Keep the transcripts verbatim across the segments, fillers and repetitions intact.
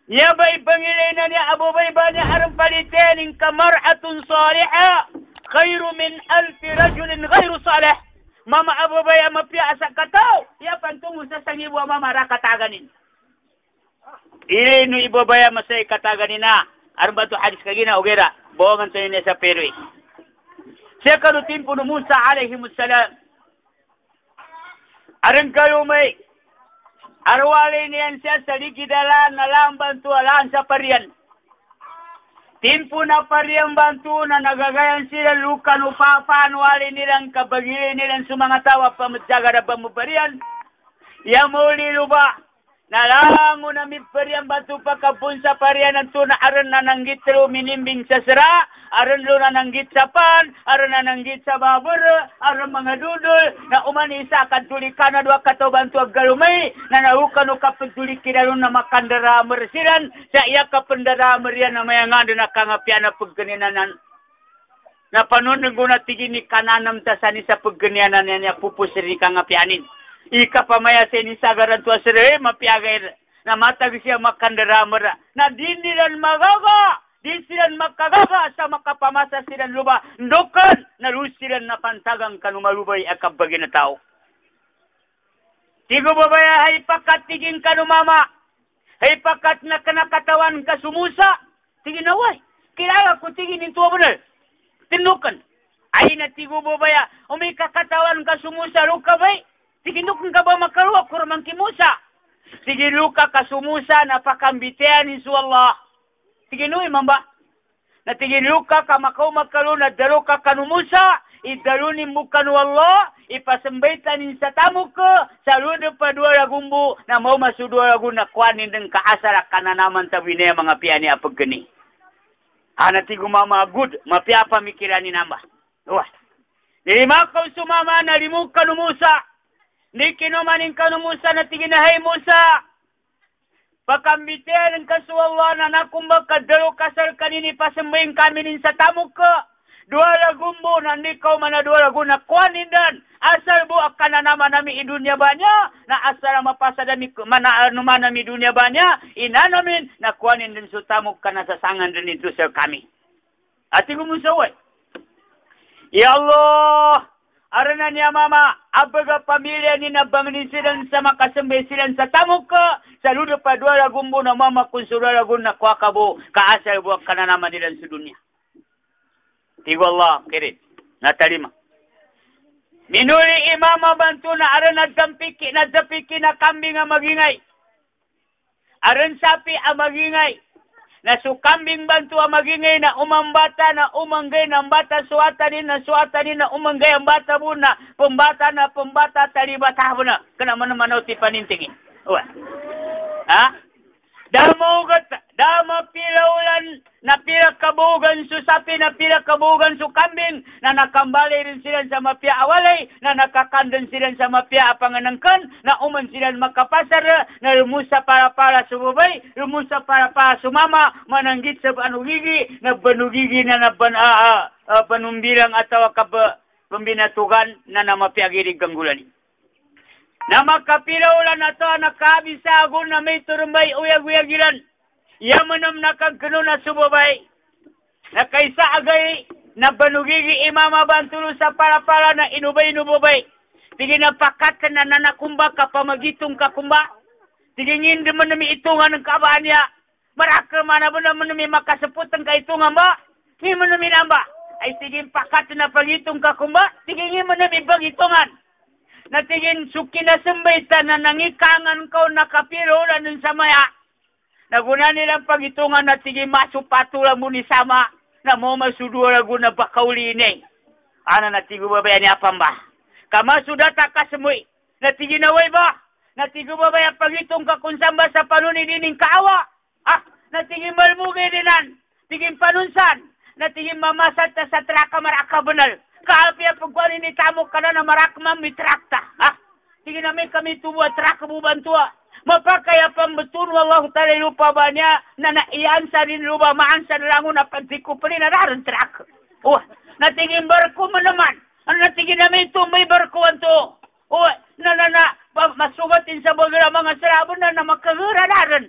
Ya bay pangilinan ni Abu Bay banyak aram palitin kamar'atun salihah khairu min alfi rajulin ghairu salih. Mama Abu Bay mapia asak katau. Ya pantungu sa sangi buah mama ra kataganin. Ini ibu baya masay kataganin na. Aram batu hadis kagina ugera. Bohongan sa inyo sa perwi. Siya kanu timpo no Musa alaihimussalam. Aram kalumay. Arwali niyan siya sa likidalan na lang bantualan sa parian. Timpo na parian bantu na nagagayan sila lukan upapan wali nilang kabagili nilang sumangatawa pamatjaga na bamubarian. Yamuli luba. Nalango na mi parian bantu pakapun sa parian ang tuna aran na nanggit ro minimbing sa sira. Aran lo na nanggit sa pan. Aran na nanggit sa babur. Aran mga dudol. Na umanisa kantulikan na dua kataw bantu aggalumay. Na naukan o kapantulik kinalong na makandara mersiran. Sa iya kapandara merian na mayangado na kangapyan na pagganinanan. Na panunong ko na tigini kananam tasani sa pagganianan niya pupusiri kangapyanin. Ika pamaya sa inisagaran tuwa sire, mapiagay na matag siya makandara mera. Na dinilan magaga. Di silan makagaga sa makapamasa silan luba. Ndokan na lusilan na pantagang kanumalubay akabagi na tao. Tigo babaya hay pakat tiging kanumama. Hay pakat na kanakatawan ka sumusa. Tigin away. Kilala ko tigin into abunal. Tinukan. Ay na tigo babaya. Umi kakatawan ka sumusa lukabay. Tigin nukang ka ba makaluwa kurmang kimusa. Tigin luka ka sumusa na pakambitean insu Allah. Tiginuy mamba. Na tigiluka ka makaw makalo na dalo ka kanumusa. Idalunin mo kanu Allah. Ipasambaitan sa tamo ko. Saludo pa dua lagumbu. Na mau masudua lagu na kuanin ng kaasara ka na naman tabinay mga piyani apagani. Ana tigo mama good. Mapia pamikiran ni namba. Wah. Nilimakau sumama na limu kanumusa. Ni kinumanin kanumusa na tiginahay Musa. Pakambitian ka Allah na nakumbag kadalo kasal kanini pasembahin kami nin sa tamo ka. Dua lagumbo na nikaw man na dua lagu na kuanindan. Asal bu akan na naman nami i dunia banya. Na asal mapasa dami mana naman nami dunia banya. Ina namin na kuanin din sa tamo ka na sasangan din ito sa kami. Ati kumusaway. Ya Allah. Arana niya mama, abaga pamilya ni nabangin silang sa makasambay silang sa tamo ka. Saludo pa dua lagumbo na mama kung sura lagun na kwa kabo. Kaasal buwak ka na naman nilang sa dunia. Tigo Allah, kirit. Natalima. Minuli imama bantu na aran nagdampiki, nagdapiki na kambing ang magingay. Aran sapi ang magingay. Na su kambing bantu ang magingay na umambata na umanggay ng bata suatanin na suatanin na umanggay ang bata mo na pembata na pembata talibata mo na. Kanaman naman o tipanintingin. Uwa. Ha? Damo gat, dama pilaulan na pila kabugan su sapi na pila kabugan su kambing na nakambali rin sila sa mapia awalay na nakakandan sila sa mapia apanganangkan na uman sila makapasar na rumusa para para sumubay rumusa para para sumama mananggit sa banugigi na banugigi na naban uh, uh, uh, panumbilang atawa kab pembinatugan na namapiagirig ganggulani. Na makapilaw na to nakabisagon na may turumbay uyag-uyagilan. Yamanam nakagkano na subabay. Na kaysa agay na banugigi imama bantulo sa para-para na inubay-inubabay. Tigin na pakat ka na nanakumba ka pamagitong kakumba. Tigin hindi mo nami itungan ng kabaan niya. Marakal man na mo nami makasaputang kaitungan ba? Hindi mo nami namba. Ay tigin pakat na pagitong kakumba. Tigin hindi mo nami bagitungan. Natingin suki na sambita na nangikangan ko nakapiro na nun sa maya. Naguna nilang pagitungan na tingin masupatula mo ni sama na mo masudua lagu na bakauli ini. Ana natigo babaya ni apam ba? Kama sudah tak kasemuy. Natingin naway ba? Natigo babaya pagitong ka kung samba sa panuni dining kaawa. Ah, natingin malmugay dinan. Tingin panunsan. Natingin mamasat sa traka maraka benal. Kalpia pagkuhan ini tamo ka na na marakmang mitrakta. Ha? Sige namin kami tuwa, traka bubantua. Mapakaya pang betul, wallahu ta'ala lupa banyak. Na naiyan sa rin lupa, maan sa lango na pagtiku pa rin nararan traka. Oh, natingin barko mo naman. Ano natingin namin ito, may barkuan to. Oh, na na na, masugatin sa bagira mga sarabon na na makaguranaran.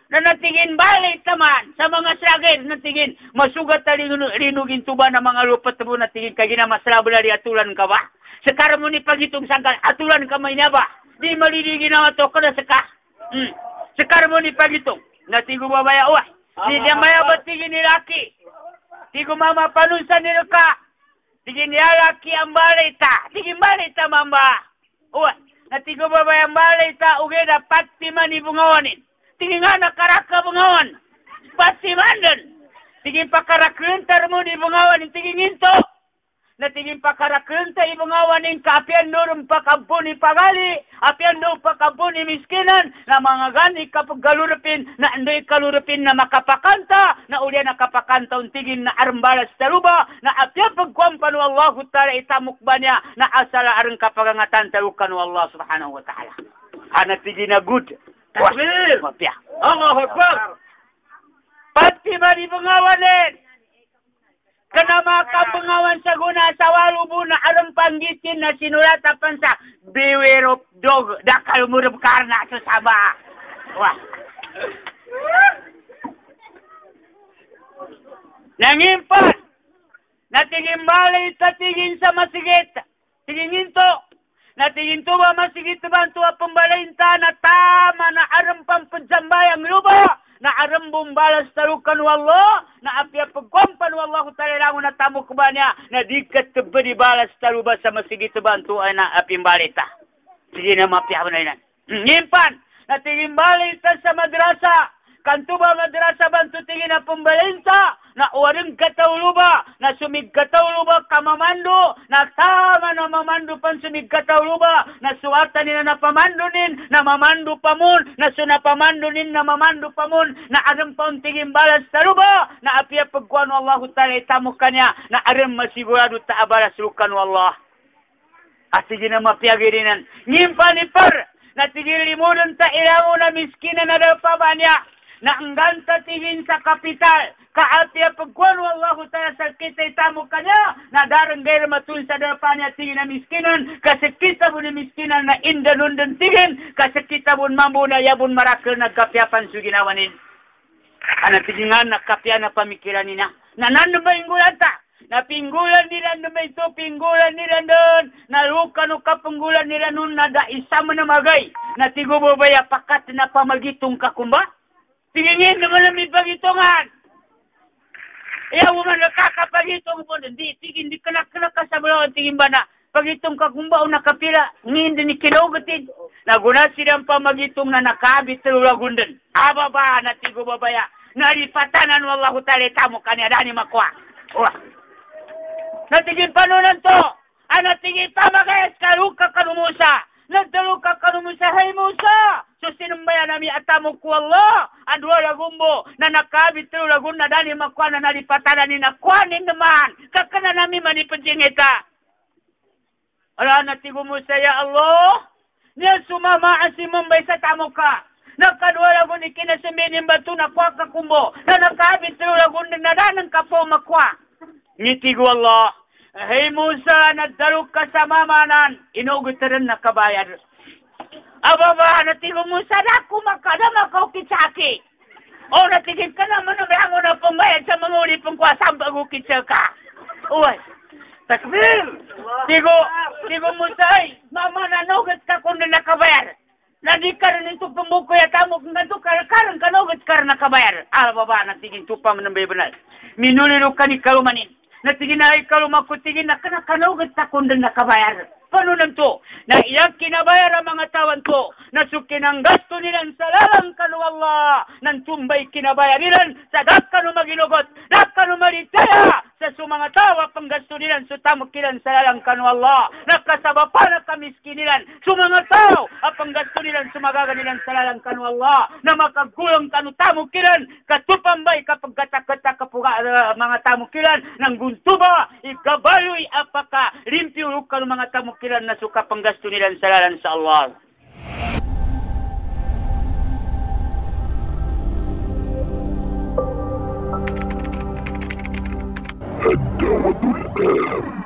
Na natingin balik taman sa mga sragir natingin masugat tali rinugin tuba na mga lupat tabo natingin kay gina masrabo dari atulan ka ba sekarang mo ni pagitong sangkal atulan ka may na ba di maliligi na to kada seka hmm. Sekarang mo ni pagitong natigo babaya wah di dia maya batigin ni laki tigo mama panunsan ni ka tigin ni laki ang balita tigin balita mamba wah natigo babaya ang balita uge dapat timan ni bungawanin tingin nga nakaraka bungawan. Pati mandan. Tingin pakarakuntar mo di bungawan. Tingin into. Na tingin pakarakunta i bungawan in kapian nurum pakabuni pagali. Apian nurum pakabuni miskinan. Na mga gani kapag galurupin. Na andoy kalurupin na makapakanta. Na ulian nakapakanta. Untigin na armbalas taruba. Na apian pagkuampan wa Allah ta'ala itamukba niya. Na asala arang kapagangatan tarukan wa Allah subhanahu wa ta'ala. Ana tigin na good. Takbir! Mapya. Allahu Akbar! Pati ba di pengawanin? Kena maka pengawan sa guna sa walubu na alam panggitin na sinulatapan sa beware of dog dakal murab karna sa saba. Wah. Nangimpan. Natingin balik tatingin sa masigit. Tingin to. Natingin to ba masigit bantu pembalinta na tama na aram pampajambayang luba na aram bumbalas tarukan wallah na apya pagkompan wallahu ta'ala lango na tamu kubanya na dikat tebedi balas taruba sa masigit bantu ay na apimbalita. Sige na mapya mo na inan. Nyimpan natingin balita sa madrasa kanto ba madrasa bantu tingin na pembalinta na uwaring katawluba, na sumig katawluba kamamando, na tama na mamando pan sumig katawluba, na suwata nila na pamandonin, na mamando pamun, na sunapamandonin na mamando pamun, na aram pa untingin balas taruba, na apya pagkuhan wa Allah ta'ala itamuk kanya, na aram masigurado taabalas rukan wa Allah. At sige na mapiyagirinan. Ngimpanipar, na tigilimunan ta ilango na miskina na daw pa ba niya, na angganta tingin sa kapital, kaatiya pagkuhan wallahu ta'ala sa kita itamu kanya, na darang gaya matul sa depan niya tingin na miskinan, kasi kita pun miskinan na indan-undan tingin, kasi kita pun mampu na yabun marakil na kapyapan su ginawanin. Ana tingin na kapya na pamikiran nina, na nandun ba inggulan ta? Na pinggulan nila na may ito, pinggulan nila doon, na luka no kapunggulan nila noon, na da isama na magay, na tigubabaya pakat na pamagitong kakumba? Tingin naman na may pagitungan. Iya mo man nakakapagitong po. Hindi, tingin, di kanak-kanak ka sa balawan. Tingin ba na, pagitong ka kung ba o nakapila, ngin din ikinugutin. Naguna silang pamagitong na nakabit sa ulagundan. Aba ba, natigo babaya. Naripatanan wallahu ta'ala tamo kanya dani makwa. Wah. Natigin panunan to. Ah, natigin pamagayas kaluka kanumusa. Nagdaluka kanumusa, hey Musa. So sinumbaya nami atamu ku Allah. Andua lagumbo. Na nakabit sa ulagun na dani makwa na naripatanan ni nakwanin naman. Kakana nami manipanjingita. Ala natigo Musa ya Allah. Niya sumama si Mumbai sa tamo ka. Nakadua lagun ikinasaminin batu na kwa kakumbo. Na nakabit sa lagun na nadanang kapo makwa. Ngitigo Allah. Hey Musa, nagdalog ka sa mamanan. Inugot na rin nakabayad. Ababa, natigo Musa na kumakada makaukit sa aki. O natigid ka naman na brango na pumbayad sa mga ulipong kwa sambagukit sa ka. Uy. Takbir! Tigo, tigo Musa ay, mama nanugat ka kung na nakabayar. Nadi ka rin ito pambuko ya tamo kung ganito karang kanugat ka rin nakabayar. Ah, baba, natigin tupa mo ng bebanal. Minulilo ka ni kalumanin. Natigin na ay kaluma ko, tigin na kanakanugat ka kung na nakabayar. Paano lang to? Na iyang kinabayar ang mga tawan ko. Nasukin ang gasto nilang sa lalang kanu Allah. Nang tumbay kinabayar nilang sa dakanu maginugot. Dakanu malitaya sa sumanga tawa pang gasto nilang sa tamukilan sa lalang kanu Allah. Nakasaba pa na kamiskinilan. Sumanga tao apang gasto nilang sumagaga nilang sa lalang kanu Allah. Na makagulong kanu tamukilan. Katupambay kapag katakata kapuga uh, mga tamukilan. Nang guntuba, ikabayoy apaka limpyo kanu mga tamukilan. Kilan na suka panggasto nila sa lalan sa Allah. الدعوة الآن